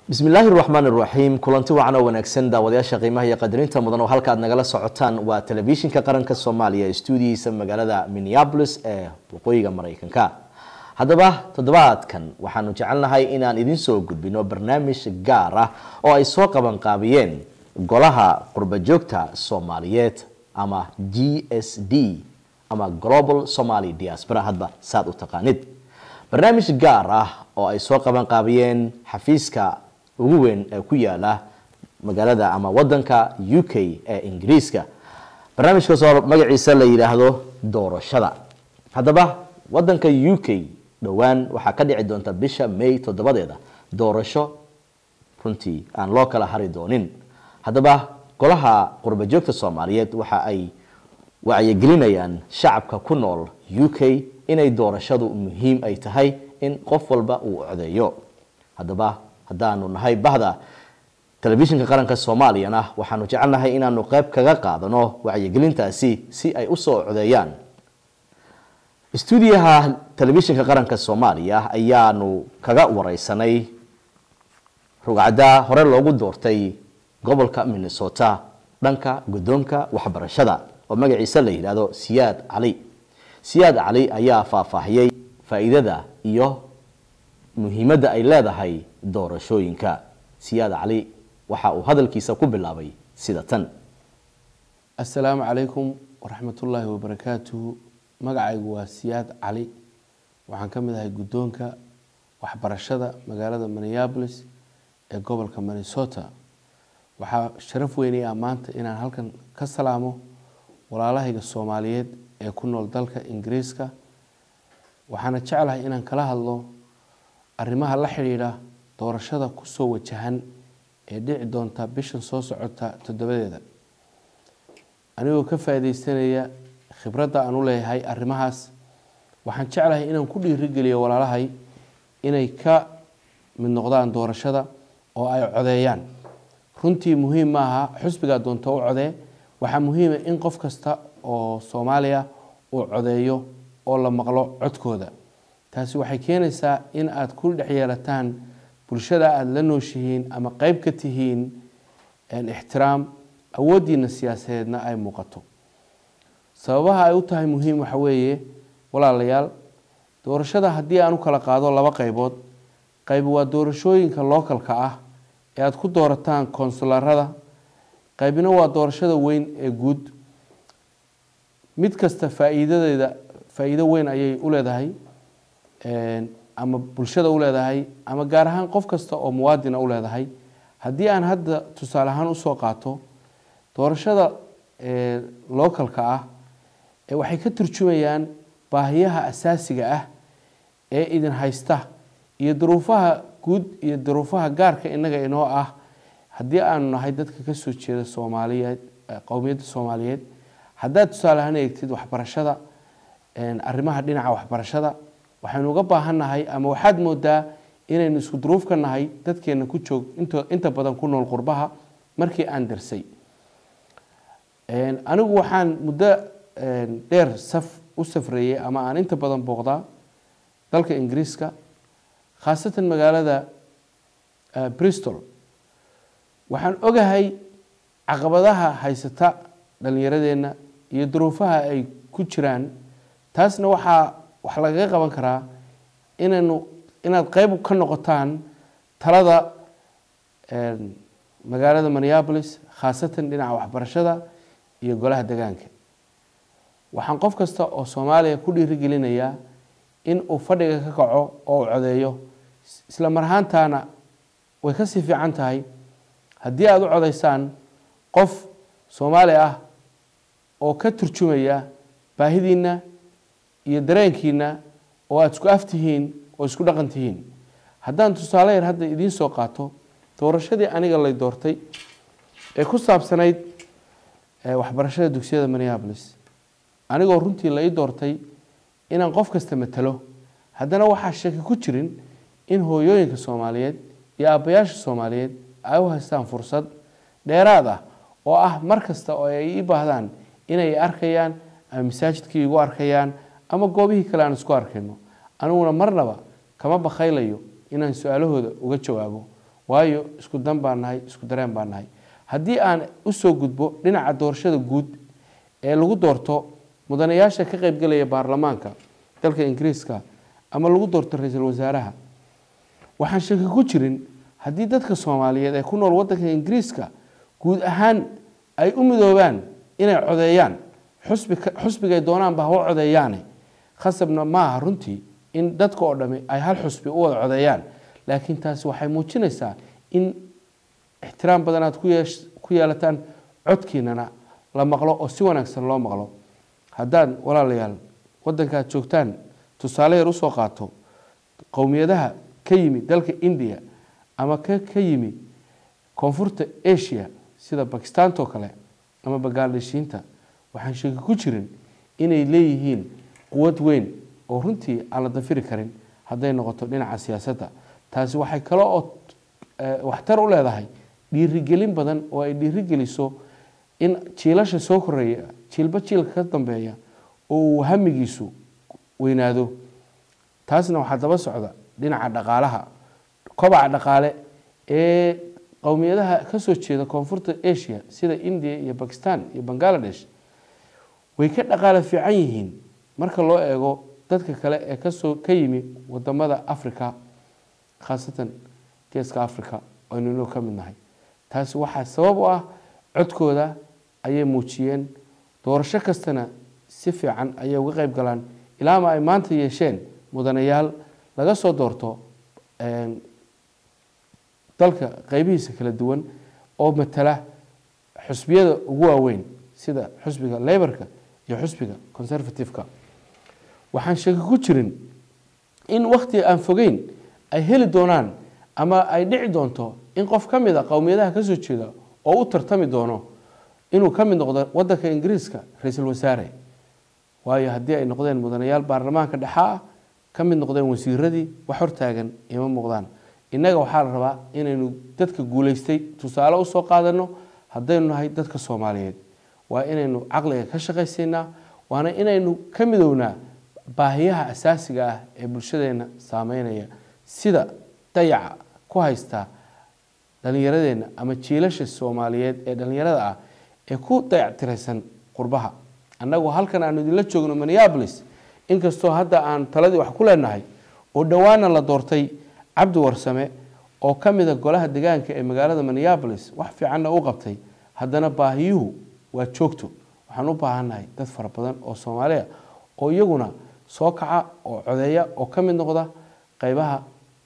بسم الله الرحمن الرحيم كلنتي وعنا ونكسن داودياشا qiimaha iyo qadarinta mudan oo halka aad nagala socotaan waa telefishinka qaranka Soomaaliya studio-diisa magaalada Minneapolis ee waqooyiga Mareykanka. Haddaba toddobaadkan waxaanu jecelnahay inaan idin soo gudbino barnaamij gaar ah oo ay soo qaban qaabiyeen golaha qurba joogta Soomaaliyeed ama GSD ama Global Somali Diaspora hadba saad u taqaanid. barnaamij gaar ah oo ay soo qaban qaabiyeen xafiiska ugu weyn ee ku yaala magaalada ama wadanka UK ee Ingiriiska. barnaamijkaas oo magaciisa la yiraahdo doorashada. Haddaba wadanka UK dhawaan waxa ka dhici doonta bisha May 7 doorasho runtii aan loo kala hari doonin. Haddaba golaha qurba joogta Soomaaliyeed waxa ay wacyigelinayaan shacabka ku nool UK inay doorashadu muhiim ay tahay in qof walba uu codeeyo. Haddaba haddaanu nahay bahda telefishinka qaranka Soomaaliyana waxaanu jecelnahay inaanu qayb kaga qaadano wacyigelintaasi si ay u soo codeeyaan. Studio-ha telefishinka qaranka Soomaaliya ayaanu kaga wareysanay rugcada hore loogu doortay gobolka Minnesota dhanka gudoonka waxbarashada oo magaciisa la yiraahdo Siyaad Cali. Siyaad Cali ayaa faahfaahiyay faa'iidada iyo muhiimadda ay leedahay doorashooyinka. Siyaad Cali waxa uu hadalkiisa ku bilaabay sida tan. Assalaamu calaykum waraxmatullaahi wabarakaatuhu. magacaygu waa Siyaad Cali. waxaan ka mid ahay gudoonka waxbarashada magaalada Minneapolis ee gobolka Minnesota. waxaa sharaf weyn ah maanta inaan halkan ka salaamo walaalahayga Soomaaliyeed ee ku nool dalka Ingiriiska. waxaana jecelahay inaan kala hadlo arrimaha la xiriira doorashada ku soo wajahan ee dhici doonta bishan soo socota 7. anigoo ka faa'iideysanaya khibradda aan u leeyahay arrimahaas, waxaan jecelahay inaan ku dhiirigeliyo walaalahay inay ka mid noqdaan doorashada oo ay codeeyaan. runtii muhiim ma aha xusbiga doonto u codee, waxaa muhiim ah in qof kasta oo Soomaaliya uu codeeyo oo la maqlo codkooda. taasi waxay keenaysaa in aad ku dhex yeelataan bulshada aad la nooshihiin ama qayb ka tihiin ixtiraam awoodiina siyaasadeedna ay muuqato. sababaha ay u tahay muhiim waxa weeye walaalayaal, doorashada haddii aan u kala qaado laba qaybood. qayb waa doorashooyinka localka ah ee aad ku doorataan konsularada, qaybina waa doorashada weyn ee guud. mid kasta faa'iido weyn ayay u leedahay ama bulshada u leedahay ama gaar ahaan qof kasta oo muwaadin u leedahay. haddii aan hadda tusaale ahaan usoo qaato doorashada localka ah waxay ka turjumayaan baahiyaha asaasiga ah ee idin haysta iyo duruufaha guud iyo duruufaha gaarka inaga inoo ah haddii aanu nahay dadka ka soo jeeda Soomaaliyeed, qowmiyadda Soomaaliyeed. haddaad tusaale ahaan eegtid waxbarashada, arrimaha dhinaca waxbarashada waxaynu uga baahannahay ama waxaad moodaa inaynu isku duruuf ka nahay dadkeena ku joog inta badan ku nool qurbaha markii aan darsay. anigu waxaan muddo dheer u safrayay ama aan inta badan booqdaa dalka Ingiriiska, khaasatan magaalada Bristol. waxaan ogahay caqabadaha haysata dhalinyaradeenna iyo duruufaha ay ku jiraan. taasna wax lagaga qaban karaa inaad qayb ka noqotaan talada magaalada Minneapolis, khaasatan dhinaca waxbarashada iyo golaha deegaanka. waxaan qof kasta oo Soomaaliya ku dhiirigelinayaa in uu fadhiga ka kaco oo codeeyo. isla marhaantaana way ka sii fiican tahay haddii aad u codeysaan qof Soomaali ah oo ka turjumaya baahidiina iyo dareenkiina oo aad isku aftihiin oo isku dhaqan tihiin. haddaan tusaale yar hadda idiin soo qaato doorashadii aniga lay doortay ee ku saabsanayd waxbarashada dugsiyada Minneapolis, anigoo runtii la ii doortay inaan qof kasta matalo, haddana waxaa shaki ku jirin in hooyooyinka Soomaaliyeed iyo aabbayaasha Soomaaliyeed ay u haystaan fursad dheeraad ah oo ah mar kasta oo ay ii baahdaan inay arkayaan ama masaajidkii igu arkayaan ama goobihii kale aan isku arkayno. aniguna marnaba kama bakhaylayo inaan su'aalahooda uga jawaabo waayo isku dan baan nahay, isku dareen baan nahay. haddii aan usoo gudbo dhinaca doorashada guud ee lagu doorto mudanayaasha ka qaybgalaya baarlamaanka dalka Ingiriiska ama lagu doorto ra'iisul wasaaraha, waxaan shaki ku jirin haddii dadka Soomaaliyeed ee ku nool wadanka Ingiriiska guud ahaan ay u midoobaan inay codeeyaan xusbiga ay doonaan baa u codeeyaan, khasabna maaha runtii in dadka oo dhami ay hal xusbi u wada codeeyaan, laakiin taasi waxay muujinaysaa in ixtiraam badan aad ku yeelataan, codkiinana la maqlo oo si wanaagsan loo maqlo. haddaan walaalayaal wadanka aad joogtaan tusaale yar usoo qaato qowmiyadaha ka yimi dalka India ama ka yimi koonfurta Asia sida Pakistan oo kale ama Bangladeshiinta, waxaan shaki ku jirin inay leeyihiin quwad weyn oo runtii aan la dafiri karin hadday noqoto dhinaca siyaasadda. taasi waxay kale oo waxtar u leedahay dhiirigelin badan oo ay dhiirigeliso in jiilasha soo koreeya jiilba jiilka ka dambeeya oo hamigiisu weynaado. taasna waxaa daba socda dhinaca dhaqaalaha, kobaca dhaqaale ee qowmiyadaha ka soo jeeda koonfurta Asia sida India iyo Pakistan iyo Bangladesh way ka dhaqaale fiican yihiin marka loo eego dadka kale ee ka yimi wadamada Afrika, khaasatan geeska Afrika oo inuu ka mid nahay. taasi waxaa sabab u ah codkooda ayay muujiyeen, doorasho kastana si fiican ayay uga qayb galaan ilaa ma ay maanta yeesheen mudanayaal laga soo doorto dalka qaybihiisa kala duwan oo matala xusbiyada ugu waaweyn sida xusbiga Labourka iyo xusbiga Conservative-ka. waxaan shaki ku jirin in waqti aan fogeyn ay heli doonaan ama ay dhici doonto in qof ka mid ah qowmiyadaha ka soo jeeda oo u tartami doono inuu ka mid noqdo wadanka Ingiriiska ra'iisul wasaare. waayo haddii ay noqdeen mudanayaal baarlamaanka dhexe ka mid noqdeen wasiiradii wax hortaagan ima muuqdaan. innaga waxaa la rabaa inaynu dadka guuleystay tusaale u soo qaadano. haddaynu nahay dadka Soomaaliyeed waa inaynu caqliga ka shaqaysiinaa, waana inaynu ka midownaa baahiyaha asaasiga ah ee bulshadeena saameynaya sida dayaca ku haysta dhalinyaradeenna ama jiilasha Soomaaliyeed ee dhalinyarada ah ee ku dayactiraysan qurbaha. annagu halkan aanu idinla joogno Minneapolis, inkastoo hadda aan taladii wax ku leenahay oo dhawaana la doortay Cabdi Warsame oo ka mid ah golaha deegaanka ee magaalada Minneapolis, wax fiicanna u qabtay, haddana baahiyuhu waa joogto. waxaan u baahanahay dad fara badan oo Soomaaliya oo iyaguna soo kaca oo codeeya oo ka mid noqda qaybaha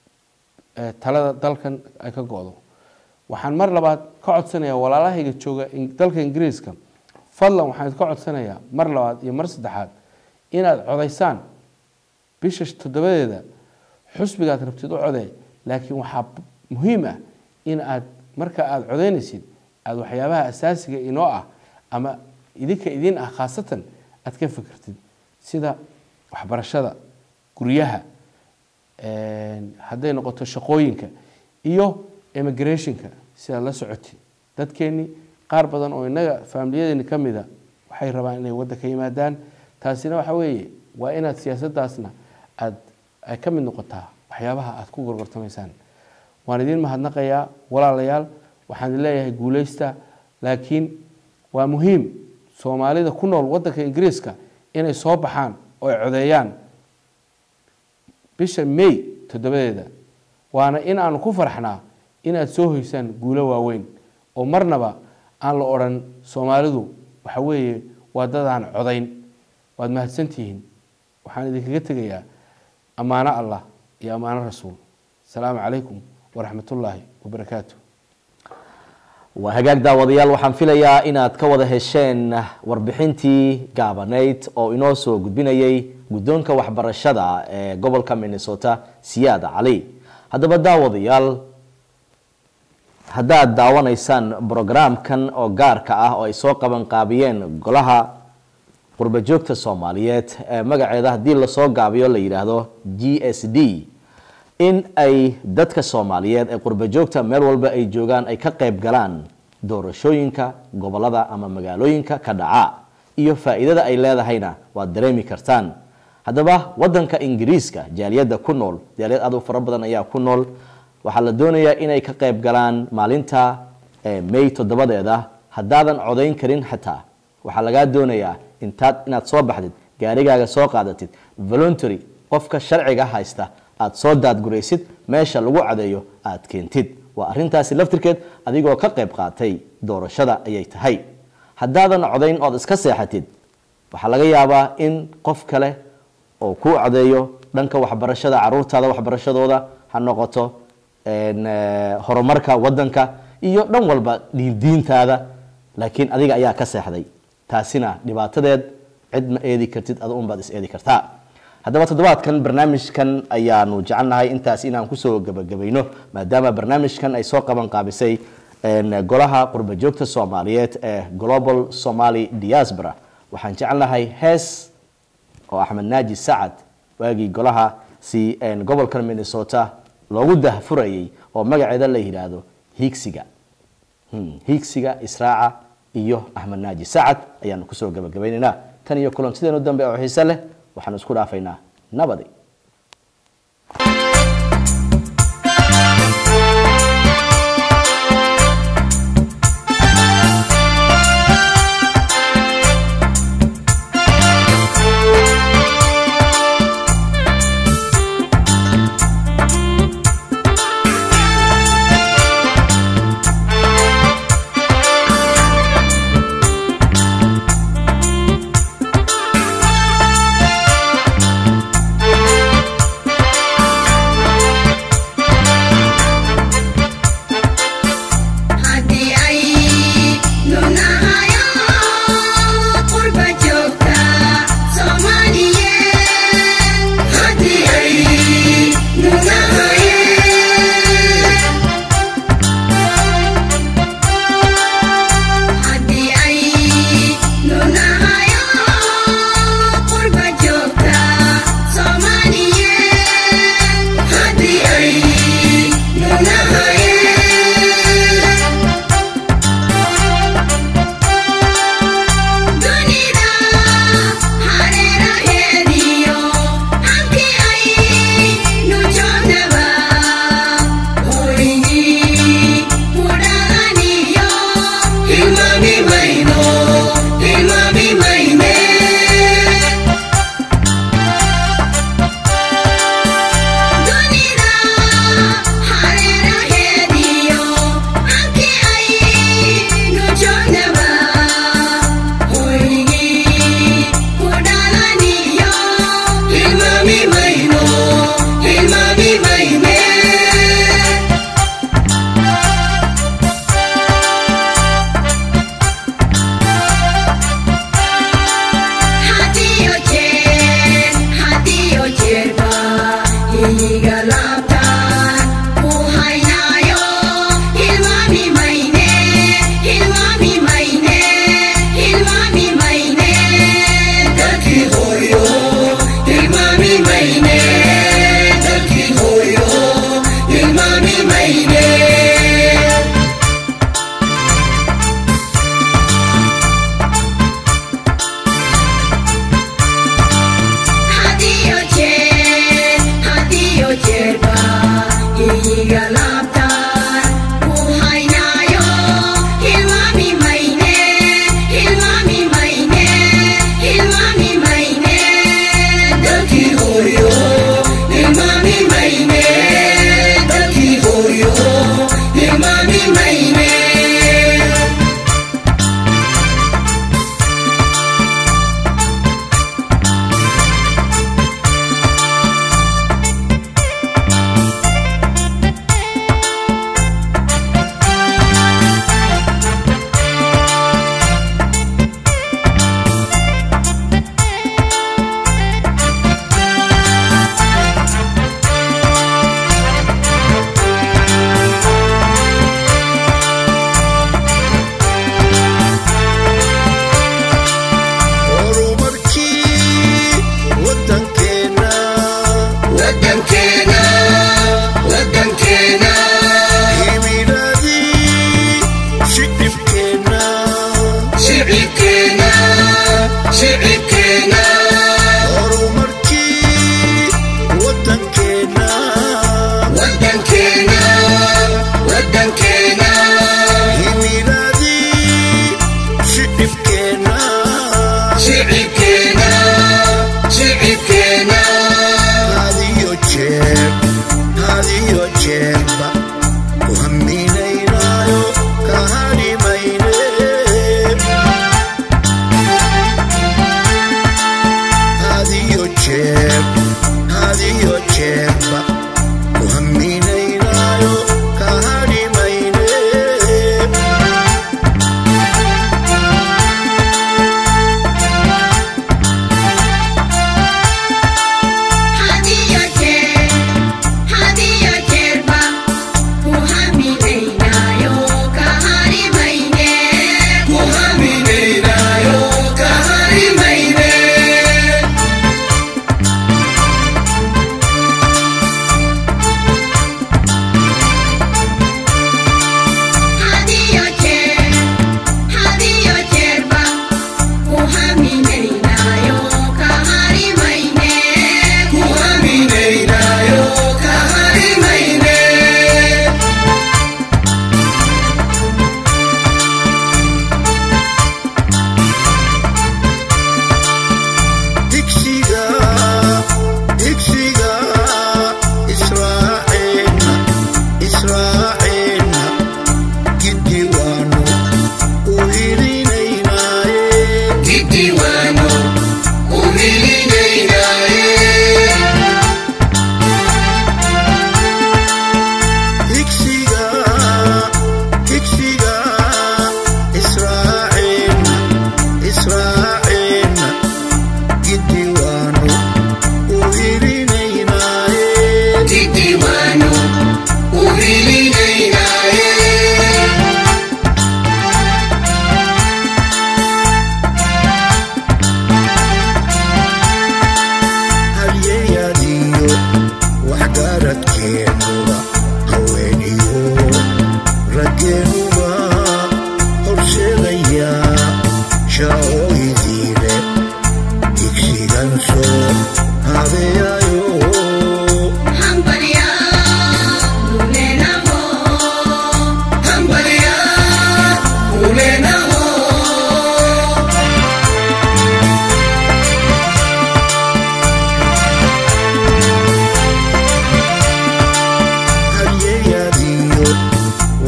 talada dalkan ay ka go'do. waxaan mar labaad ka codsanayaa walaalahayga jooga dalka Ingiriiska, fadlan waxaan ka codsanayaa mar labaad iyo mar saddexaad inaad codeysaan bisha 7 xusbiga aad rabtid u codee. laakiin waxaa muhiim ah in aad marka aad codeynaysid aad waxyaabaha asaasiga inoo ah ama idin ah khaasatan aad ka fikirtid sida waxbarashada, guryaha, hadday noqoto shaqooyinka iyo immigrationka. sida la socotay dadkeeni qaar badan oo inaga faamiliyadeena ka mid ah waxay rabaan inay wadanka yimaadaan. taasina waxa weeye waa inaad siyaasaddaasna ay ka mid noqotaa waxyaabaha aad ku gorgortamaysaan. waan idin mahadnaqayaa walaalayaal, waxaan leeyahay guuleysta. laakiin waa muhiim Soomaalida ku nool wadanka Ingiriiska inay soo baxaan oo ay codeeyaan bisha May 7. waana in aanu ku farxnaa inaad soo hoysaan guulo waaweyn oo marnaba aan la oran Soomaalidu waxa weeye waa dad aan codeyn. waad mahadsantihiin. waxaan idinkaga tegayaa amaano Allah iyo amaano Rasuul. السلام عليكم ورحمة الله وبركاته. وهجاك داوديال waxaan filayaa inaad ka wada hesheen warbixintii gaabaneyd oo inoo soo gudbinayay guddoonka waxbarashada ee gobolka Minnesota Siyaad Cali. haddaba daawadayaal, haddaad daawanaysaan programkan oo gaarka ah oo ay soo qaban qaabiyeen golaha qurba joogta Soomaaliyeed ee magaceeda hadii la soo gaabiyo la yiraahdo GSD, in ay dadka Soomaaliyeed ee qurba joogta meel walba ay joogaan ay ka qayb galaan doorashooyinka gobolada ama magaalooyinka ka dhaca iyo faa'iidada ay leedahayna waa dareemi kartaan. haddaba wadanka Ingiriiska jaaliyada ku nool, jaaliyad aad u fara badan ayaa ku nool, waxaa la doonayaa inay ka qayb galaan maalinta May 7 haddaadan codayn karin xitaa waxaa lagaa doonayaa inaad soo baxdid gaarigaaga soo qaadatid voluntary qofka sharciga haysta aad soo daadguraysid meesha lagu cadeeyo aad keentid waa arintaasi laftirkeed adigoo ka qayb qaatay doorashada ayay tahay haddaadan codayn ood iska seexatid waxaa laga yaabaa in qof kale oo ku cadeeyo dhanka waxbarashada caruurtaada waxbarashadooda ha noqoto horumarka wadanka iyo dhan walba diintaada laakiin adiga ayaa ka seexday taasina dhibaatadeed cid ma eedi kartid adoo un baad is eedi kartaa haddaba toddobaadkan barnaamijkan ayaanu jecelnahay intaas inaan kusoo gabagabayno maadaama barnaamijkan ay soo qaban qaabisay golaha qurba joogta Soomaaliyeed ee Global Somali Diaspora waxaan jecelnahay hees oo Axmed Naaji Sacad waagii golaha si gobolka Minnesota loogu dahfurayay oo magaceeda la yiraahdo Hiigsiga Israaca iyo Axmed Naaji Sacad ayaan kusoo gabagabaynaynaa tan iyo kulantideena dambe oo xiiso leh waxaan isku dhaafaynaa nabadi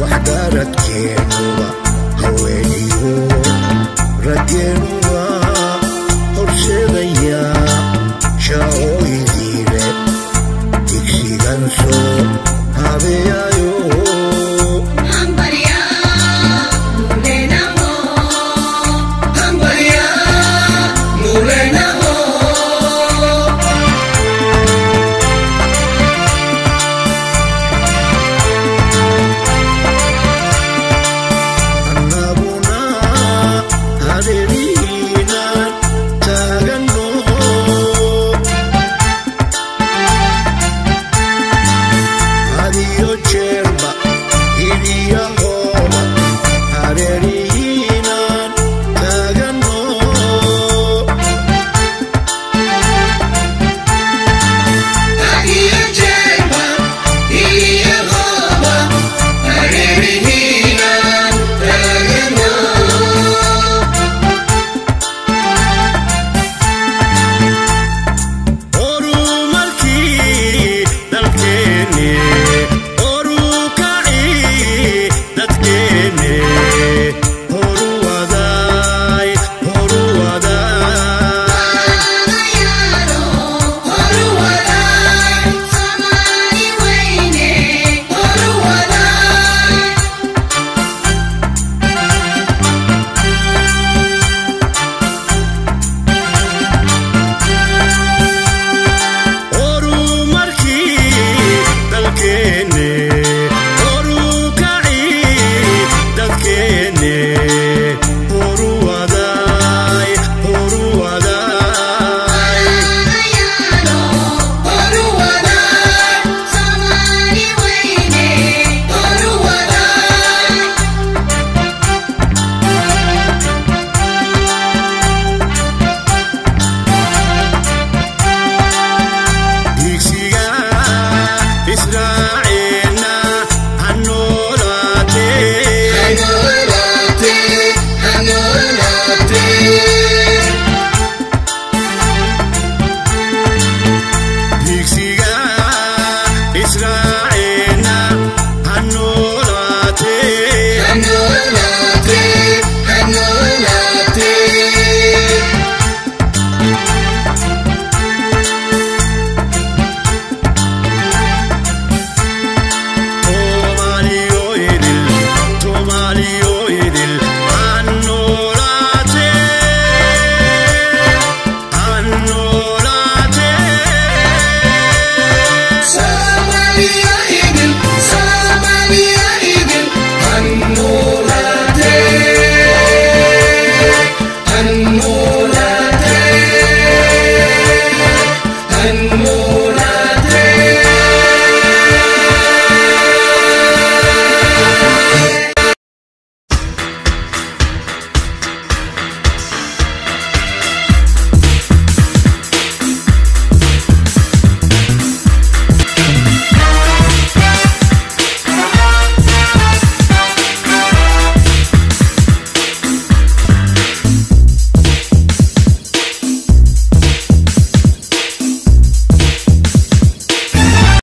waxgaradkeenu